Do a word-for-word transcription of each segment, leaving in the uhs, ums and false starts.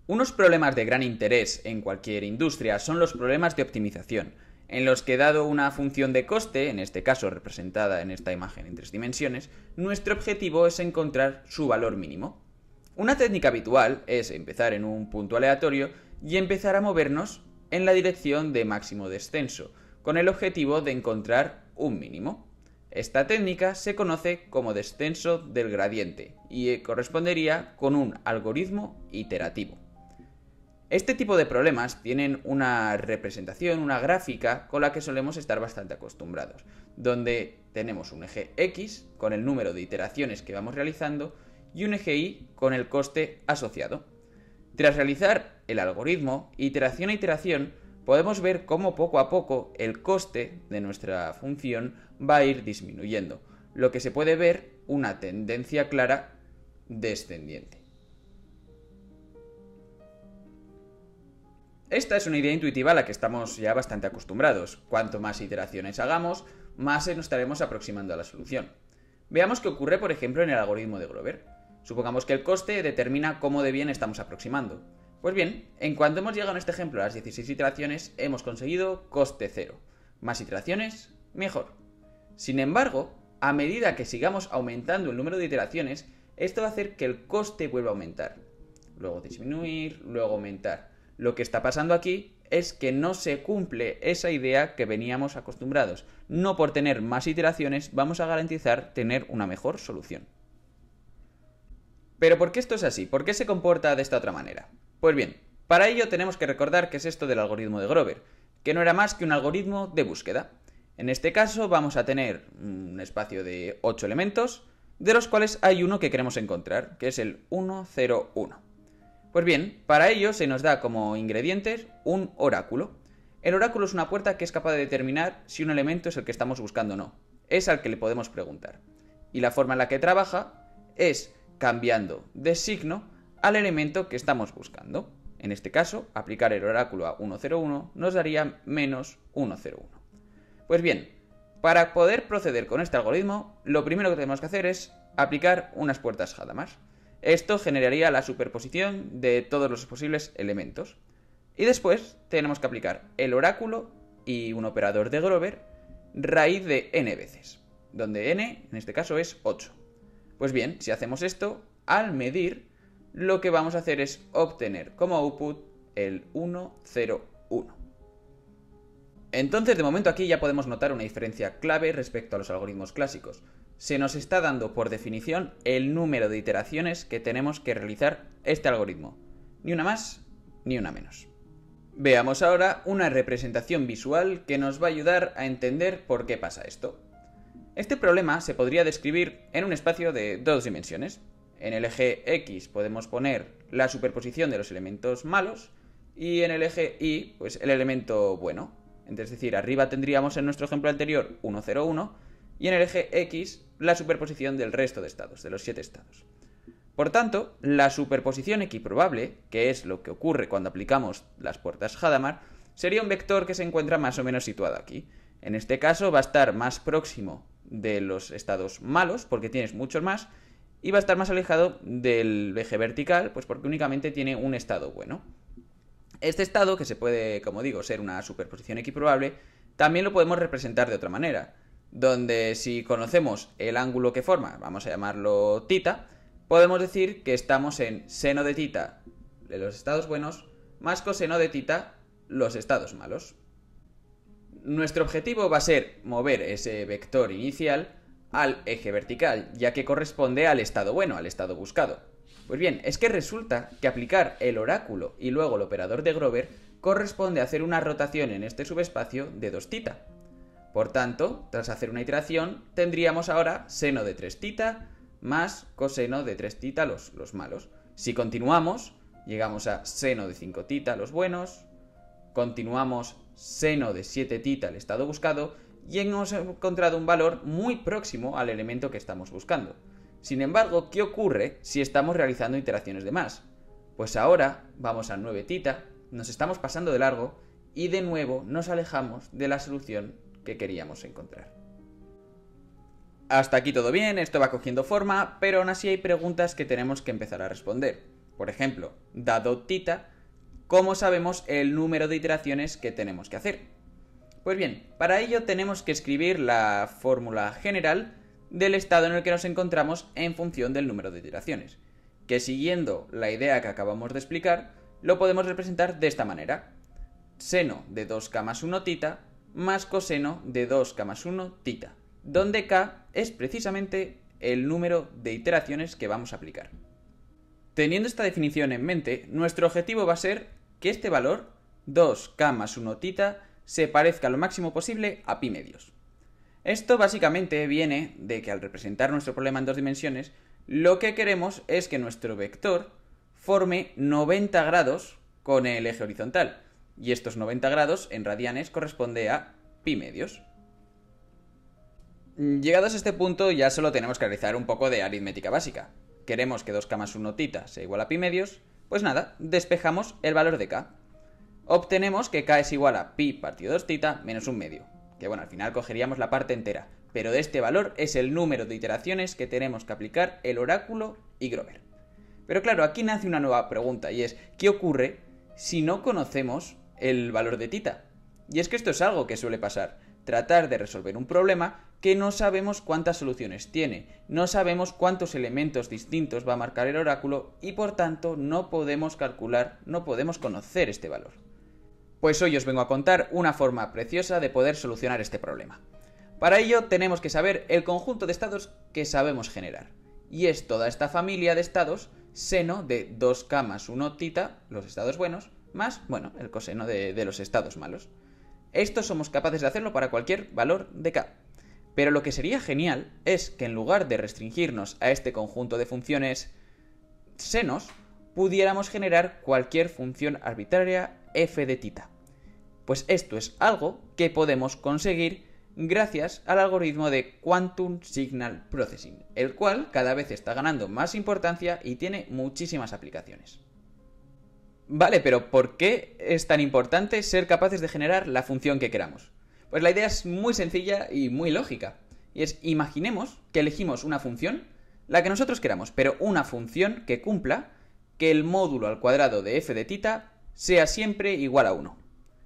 Unos problemas de gran interés en cualquier industria son los problemas de optimización, en los que dado una función de coste, en este caso representada en esta imagen en tres dimensiones, nuestro objetivo es encontrar su valor mínimo. Una técnica habitual es empezar en un punto aleatorio y empezar a movernos en la dirección de máximo descenso, con el objetivo de encontrar un mínimo. Esta técnica se conoce como descenso del gradiente y correspondería con un algoritmo iterativo. Este tipo de problemas tienen una representación, una gráfica con la que solemos estar bastante acostumbrados, donde tenemos un eje X con el número de iteraciones que vamos realizando y un eje Y con el coste asociado. Tras realizar el algoritmo, iteración a iteración, podemos ver cómo poco a poco el coste de nuestra función va a ir disminuyendo, lo que se puede ver una tendencia clara descendiente. Esta es una idea intuitiva a la que estamos ya bastante acostumbrados. Cuanto más iteraciones hagamos, más nos estaremos aproximando a la solución. Veamos qué ocurre, por ejemplo, en el algoritmo de Grover. Supongamos que el coste determina cómo de bien estamos aproximando. Pues bien, en cuanto hemos llegado en este ejemplo a las dieciséis iteraciones, hemos conseguido coste cero. Más iteraciones, mejor. Sin embargo, a medida que sigamos aumentando el número de iteraciones, esto va a hacer que el coste vuelva a aumentar. Luego disminuir, luego aumentar. Lo que está pasando aquí es que no se cumple esa idea que veníamos acostumbrados. No por tener más iteraciones vamos a garantizar tener una mejor solución. ¿Pero por qué esto es así? ¿Por qué se comporta de esta otra manera? Pues bien, para ello tenemos que recordar qué es esto del algoritmo de Grover, que no era más que un algoritmo de búsqueda. En este caso vamos a tener un espacio de ocho elementos, de los cuales hay uno que queremos encontrar, que es el uno cero uno. Pues bien, para ello se nos da como ingredientes un oráculo. El oráculo es una puerta que es capaz de determinar si un elemento es el que estamos buscando o no. Es al que le podemos preguntar. Y la forma en la que trabaja es cambiando de signo al elemento que estamos buscando. En este caso, aplicar el oráculo a uno cero uno nos daría menos uno cero uno. Pues bien, para poder proceder con este algoritmo, lo primero que tenemos que hacer es aplicar unas puertas Hadamard. Esto generaría la superposición de todos los posibles elementos. Y después tenemos que aplicar el oráculo y un operador de Grover raíz de n veces, donde n en este caso es ocho. Pues bien, si hacemos esto, al medir, lo que vamos a hacer es obtener como output el uno cero uno. Entonces, de momento aquí ya podemos notar una diferencia clave respecto a los algoritmos clásicos. Se nos está dando por definición el número de iteraciones que tenemos que realizar este algoritmo. Ni una más, ni una menos. Veamos ahora una representación visual que nos va a ayudar a entender por qué pasa esto. Este problema se podría describir en un espacio de dos dimensiones. En el eje X podemos poner la superposición de los elementos malos y en el eje Y, pues el elemento bueno. Es decir, arriba tendríamos en nuestro ejemplo anterior uno cero uno y en el eje X la superposición del resto de estados, de los siete estados. Por tanto, la superposición equiprobable, que es lo que ocurre cuando aplicamos las puertas Hadamard, sería un vector que se encuentra más o menos situado aquí. En este caso va a estar más próximo de los estados malos, porque tienes muchos más, y va a estar más alejado del eje vertical, pues porque únicamente tiene un estado bueno. Este estado, que se puede, como digo, ser una superposición equiprobable, también lo podemos representar de otra manera, donde si conocemos el ángulo que forma, vamos a llamarlo tita, podemos decir que estamos en seno de tita de los estados buenos más coseno de tita los estados malos. Nuestro objetivo va a ser mover ese vector inicial al eje vertical, ya que corresponde al estado bueno, al estado buscado. Pues bien, es que resulta que aplicar el oráculo y luego el operador de Grover corresponde a hacer una rotación en este subespacio de dos tita. Por tanto, tras hacer una iteración, tendríamos ahora seno de tres tita más coseno de tres tita los, los malos. Si continuamos, llegamos a seno de cinco tita los buenos, continuamos seno de siete tita el estado buscado y hemos encontrado un valor muy próximo al elemento que estamos buscando. Sin embargo, ¿qué ocurre si estamos realizando iteraciones de más? Pues ahora vamos a nueve tita, nos estamos pasando de largo y de nuevo nos alejamos de la solución que queríamos encontrar. Hasta aquí todo bien, esto va cogiendo forma, pero aún así hay preguntas que tenemos que empezar a responder. Por ejemplo, dado tita, ¿cómo sabemos el número de iteraciones que tenemos que hacer? Pues bien, para ello tenemos que escribir la fórmula general del estado en el que nos encontramos en función del número de iteraciones, que siguiendo la idea que acabamos de explicar, lo podemos representar de esta manera: seno de dos k más uno tita más coseno de dos k más uno tita, donde k es precisamente el número de iteraciones que vamos a aplicar. Teniendo esta definición en mente, nuestro objetivo va a ser que este valor, dos k más uno tita, se parezca lo máximo posible a pi medios. Esto básicamente viene de que al representar nuestro problema en dos dimensiones, lo que queremos es que nuestro vector forme noventa grados con el eje horizontal, y estos noventa grados en radianes corresponde a pi medios. Llegados a este punto ya solo tenemos que realizar un poco de aritmética básica. Queremos que dos k más uno tita sea igual a pi medios, pues nada, despejamos el valor de k. Obtenemos que k es igual a pi partido dos tita menos un medio, que bueno, al final cogeríamos la parte entera, pero de este valor es el número de iteraciones que tenemos que aplicar el oráculo y Grover. Pero claro, aquí nace una nueva pregunta, y es, ¿qué ocurre si no conocemos el valor de tita? Y es que esto es algo que suele pasar, tratar de resolver un problema que no sabemos cuántas soluciones tiene, no sabemos cuántos elementos distintos va a marcar el oráculo y por tanto no podemos calcular, no podemos conocer este valor. Pues hoy os vengo a contar una forma preciosa de poder solucionar este problema. Para ello tenemos que saber el conjunto de estados que sabemos generar, y es toda esta familia de estados seno de dos k más uno tita, los estados buenos, más, bueno, el coseno de, de los estados malos. Esto somos capaces de hacerlo para cualquier valor de k. Pero lo que sería genial es que en lugar de restringirnos a este conjunto de funciones senos, pudiéramos generar cualquier función arbitraria f de tita. Pues esto es algo que podemos conseguir gracias al algoritmo de Quantum Signal Processing, el cual cada vez está ganando más importancia y tiene muchísimas aplicaciones. Vale, pero ¿por qué es tan importante ser capaces de generar la función que queramos? Pues la idea es muy sencilla y muy lógica. Y es, imaginemos que elegimos una función, la que nosotros queramos, pero una función que cumpla que el módulo al cuadrado de f de tita sea siempre igual a uno.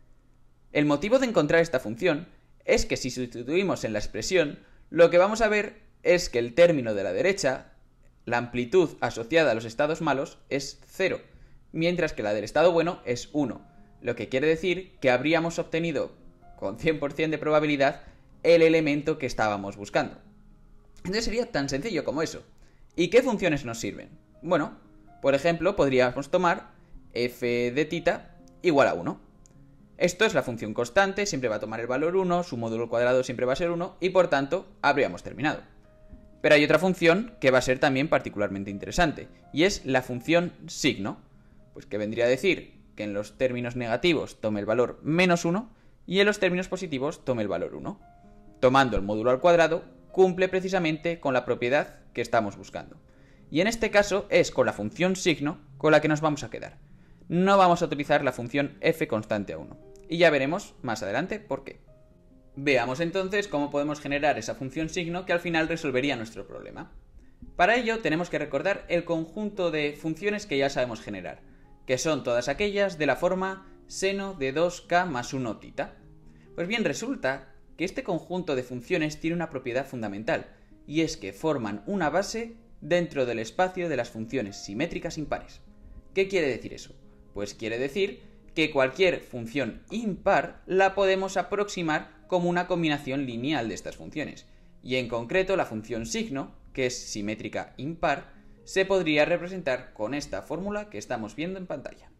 El motivo de encontrar esta función es que si sustituimos en la expresión, lo que vamos a ver es que el término de la derecha, la amplitud asociada a los estados malos, es cero, mientras que la del estado bueno es uno, lo que quiere decir que habríamos obtenido con cien por cien de probabilidad el elemento que estábamos buscando. Entonces sería tan sencillo como eso. ¿Y qué funciones nos sirven? Bueno, por ejemplo, podríamos tomar f de tita igual a uno. Esto es la función constante, siempre va a tomar el valor uno, su módulo al cuadrado siempre va a ser uno, y por tanto, habríamos terminado. Pero hay otra función que va a ser también particularmente interesante, y es la función signo, pues que vendría a decir que en los términos negativos tome el valor menos uno, y en los términos positivos tome el valor uno. Tomando el módulo al cuadrado, cumple precisamente con la propiedad que estamos buscando. Y en este caso es con la función signo con la que nos vamos a quedar. No vamos a utilizar la función f constante a uno. Y ya veremos más adelante por qué. Veamos entonces cómo podemos generar esa función signo que al final resolvería nuestro problema. Para ello tenemos que recordar el conjunto de funciones que ya sabemos generar, que son todas aquellas de la forma seno de dos k más uno tita. Pues bien, resulta que este conjunto de funciones tiene una propiedad fundamental, y es que forman una base dentro del espacio de las funciones simétricas impares. ¿Qué quiere decir eso? Pues quiere decir que cualquier función impar la podemos aproximar como una combinación lineal de estas funciones, y en concreto la función signo, que es simétrica impar, se podría representar con esta fórmula que estamos viendo en pantalla.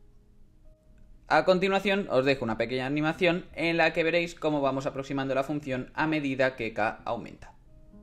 A continuación os dejo una pequeña animación en la que veréis cómo vamos aproximando la función a medida que k aumenta.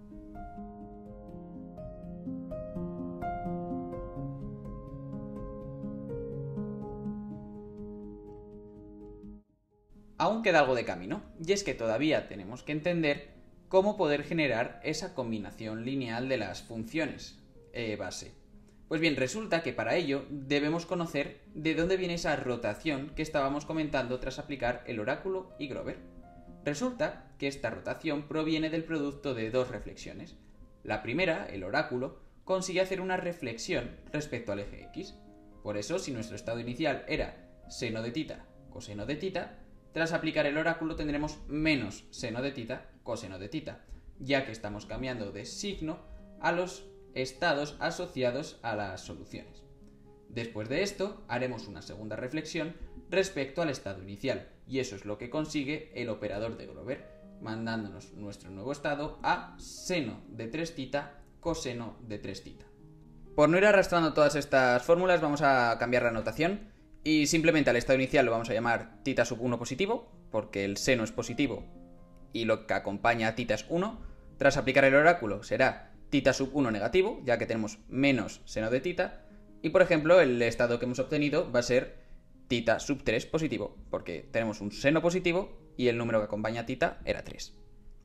Aún queda algo de camino, y es que todavía tenemos que entender cómo poder generar esa combinación lineal de las funciones eh, base. Pues bien, resulta que para ello debemos conocer de dónde viene esa rotación que estábamos comentando tras aplicar el oráculo y Grover. Resulta que esta rotación proviene del producto de dos reflexiones. La primera, el oráculo, consigue hacer una reflexión respecto al eje X. Por eso, si nuestro estado inicial era seno de tita, coseno de tita, tras aplicar el oráculo tendremos menos seno de tita, coseno de tita, ya que estamos cambiando de signo a los estados asociados a las soluciones. Después de esto, haremos una segunda reflexión respecto al estado inicial, y eso es lo que consigue el operador de Grover, mandándonos nuestro nuevo estado a seno de tres tita, coseno de tres tita. Por no ir arrastrando todas estas fórmulas, vamos a cambiar la notación y simplemente al estado inicial lo vamos a llamar tita sub uno positivo, porque el seno es positivo y lo que acompaña a tita es uno. Tras aplicar el oráculo será tita sub uno negativo, ya que tenemos menos seno de tita. Y por ejemplo, el estado que hemos obtenido va a ser tita sub tres positivo, porque tenemos un seno positivo y el número que acompaña a tita era tres.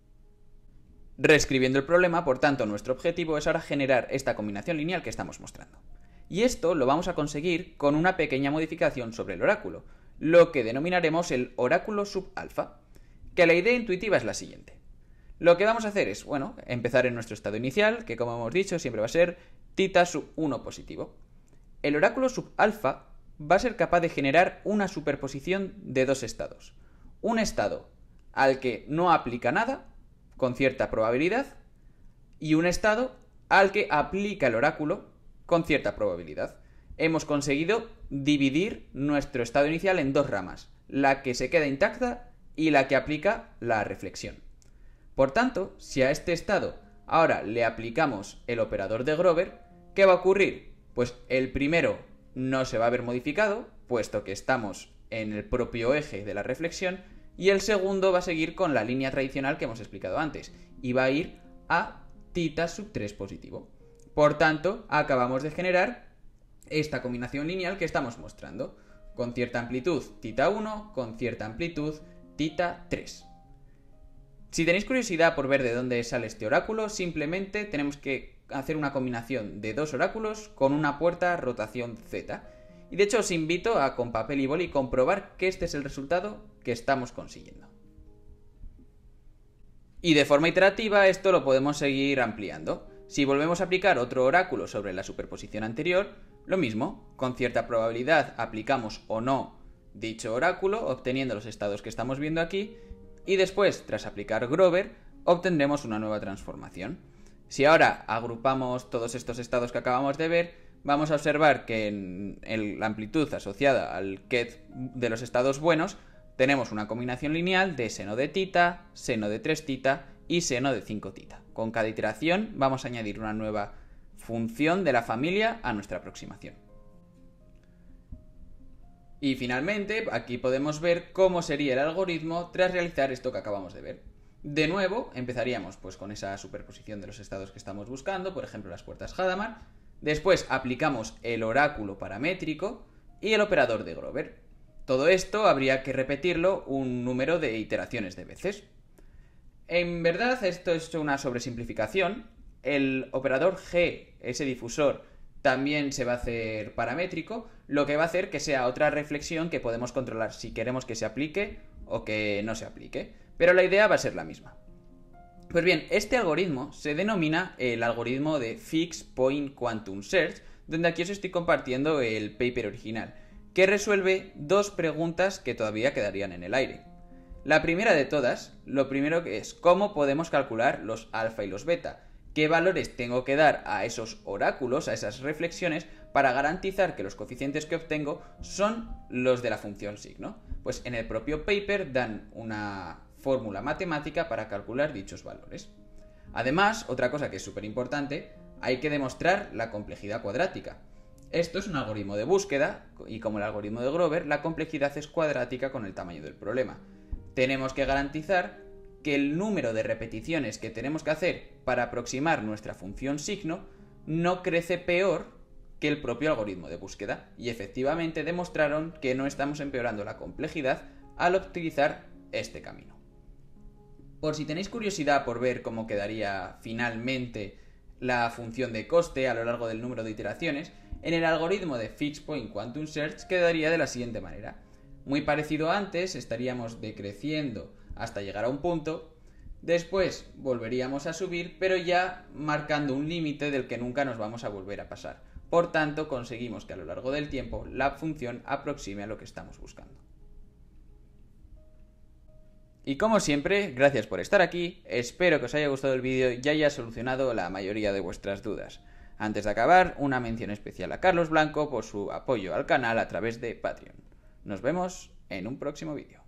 Reescribiendo el problema, por tanto, nuestro objetivo es ahora generar esta combinación lineal que estamos mostrando. Y esto lo vamos a conseguir con una pequeña modificación sobre el oráculo, lo que denominaremos el oráculo sub alfa, que la idea intuitiva es la siguiente. Lo que vamos a hacer es, bueno, empezar en nuestro estado inicial, que como hemos dicho siempre va a ser tita sub uno positivo. El oráculo sub alfa va a ser capaz de generar una superposición de dos estados. Un estado al que no aplica nada, con cierta probabilidad, y un estado al que aplica el oráculo con cierta probabilidad. Hemos conseguido dividir nuestro estado inicial en dos ramas, la que se queda intacta y la que aplica la reflexión. Por tanto, si a este estado ahora le aplicamos el operador de Grover, ¿qué va a ocurrir? Pues el primero no se va a ver modificado, puesto que estamos en el propio eje de la reflexión, y el segundo va a seguir con la línea tradicional que hemos explicado antes, y va a ir a tita sub tres positivo. Por tanto, acabamos de generar esta combinación lineal que estamos mostrando, con cierta amplitud tita uno, con cierta amplitud tita tres. Si tenéis curiosidad por ver de dónde sale este oráculo, simplemente tenemos que hacer una combinación de dos oráculos con una puerta rotación Z. Y de hecho os invito a con papel y boli comprobar que este es el resultado que estamos consiguiendo. Y de forma iterativa esto lo podemos seguir ampliando. Si volvemos a aplicar otro oráculo sobre la superposición anterior, lo mismo, con cierta probabilidad aplicamos o no dicho oráculo, obteniendo los estados que estamos viendo aquí, y después, tras aplicar Grover, obtendremos una nueva transformación. Si ahora agrupamos todos estos estados que acabamos de ver, vamos a observar que en la amplitud asociada al ket de los estados buenos tenemos una combinación lineal de seno de tita, seno de tres tita y seno de cinco tita. Con cada iteración vamos a añadir una nueva función de la familia a nuestra aproximación. Y finalmente, aquí podemos ver cómo sería el algoritmo tras realizar esto que acabamos de ver. De nuevo, empezaríamos pues con esa superposición de los estados que estamos buscando, por ejemplo las puertas Hadamard. Después aplicamos el oráculo paramétrico y el operador de Grover. Todo esto habría que repetirlo un número de iteraciones de veces. En verdad, esto es una sobresimplificación. El operador G, ese difusor, también se va a hacer paramétrico, lo que va a hacer que sea otra reflexión que podemos controlar si queremos que se aplique o que no se aplique. Pero la idea va a ser la misma. Pues bien, este algoritmo se denomina el algoritmo de Fixed Point Quantum Search, donde aquí os estoy compartiendo el paper original, que resuelve dos preguntas que todavía quedarían en el aire. La primera de todas, lo primero que es cómo podemos calcular los alfa y los beta, qué valores tengo que dar a esos oráculos, a esas reflexiones, para garantizar que los coeficientes que obtengo son los de la función signo. Pues en el propio paper dan una fórmula matemática para calcular dichos valores. Además, otra cosa que es súper importante, hay que demostrar la complejidad cuadrática. Esto es un algoritmo de búsqueda, y como el algoritmo de Grover, la complejidad es cuadrática con el tamaño del problema. Tenemos que garantizar que el número de repeticiones que tenemos que hacer para aproximar nuestra función signo no crece peor que el propio algoritmo de búsqueda, y efectivamente demostraron que no estamos empeorando la complejidad al utilizar este camino. Por si tenéis curiosidad por ver cómo quedaría finalmente la función de coste a lo largo del número de iteraciones, en el algoritmo de Fixed Point Quantum Search quedaría de la siguiente manera. Muy parecido a antes, estaríamos decreciendo hasta llegar a un punto, después volveríamos a subir, pero ya marcando un límite del que nunca nos vamos a volver a pasar. Por tanto, conseguimos que a lo largo del tiempo la función aproxime a lo que estamos buscando. Y como siempre, gracias por estar aquí, espero que os haya gustado el vídeo y haya solucionado la mayoría de vuestras dudas. Antes de acabar, una mención especial a Carlos Blanco por su apoyo al canal a través de Patreon. Nos vemos en un próximo vídeo.